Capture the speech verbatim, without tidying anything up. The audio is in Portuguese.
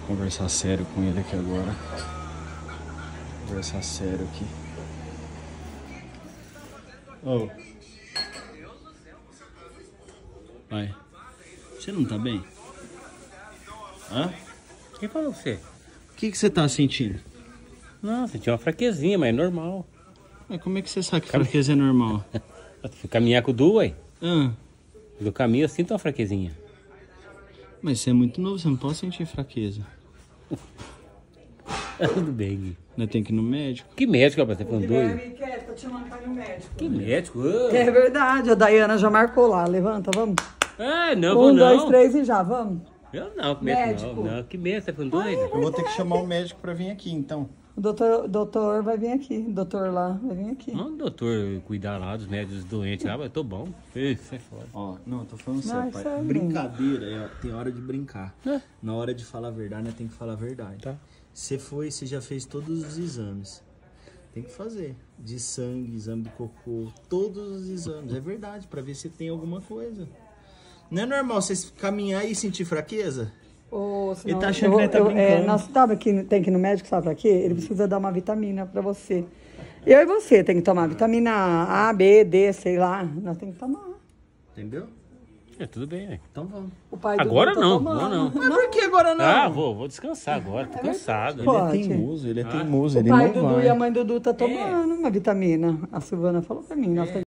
Conversar sério com ele aqui agora. Conversar sério aqui. Ô. Vai. Você não tá bem? Hã? Quem falou com você? O que que você tá sentindo? Não, você tinha uma fraquezinha, mas é normal. Mas como é que você sabe que fraqueza é normal? Fui caminhar com o Du, ué. Ah, Do caminho eu sinto uma fraquezinha. mas você é muito novo, você não pode sentir fraqueza. Tudo bem, Gui. Nós tem que ir no médico. Que médico, rapaz? Você falando doido? Guilherme quer, tá te chamando pra ir no médico. Que médico? Ô. É verdade, a Dayana já marcou lá. Levanta, vamos. Ah, não, vou Um, não. dois, três e já, vamos. Eu não, que médico, Médico. não. Não, que médico? Você tá falando doido? Eu vou ter que chamar o médico pra vir aqui, então. O doutor, doutor vai vir aqui. O doutor lá vai vir aqui. Não, doutor, cuidar lá dos médicos doentes lá, mas eu tô bom. Isso é foda. Ó, não, eu tô falando Vai, sério, pai. sério. Brincadeira, é, tem hora de brincar. É. Na hora de falar a verdade, né, tem que falar a verdade. Tá. Você foi, você já fez todos os exames. Tem que fazer. De sangue, exame do cocô, todos os exames. É verdade, pra ver se tem alguma coisa. Não é normal você caminhar e sentir fraqueza? Ou, senão, Ele tá achando eu- que ele tá eu- é, brincando. nós sabe que tem que ir no médico, sabe pra quê? Ele precisa dar uma vitamina pra você. Eu e você tem que tomar vitamina A, B, D, sei lá. Nós temos que tomar. Entendeu? É, tudo bem, ué. Então vamos. O pai do Agora Dudu tá não, tomando. não, não. Mas por que agora não? Ah, vou, vou descansar agora, tô cansado. Ele é Pode. teimoso, ele é Ah. teimoso, O ele pai não do Dudu vai. e a mãe do Dudu tá tomando uma vitamina. A Silvana falou pra mim. Nós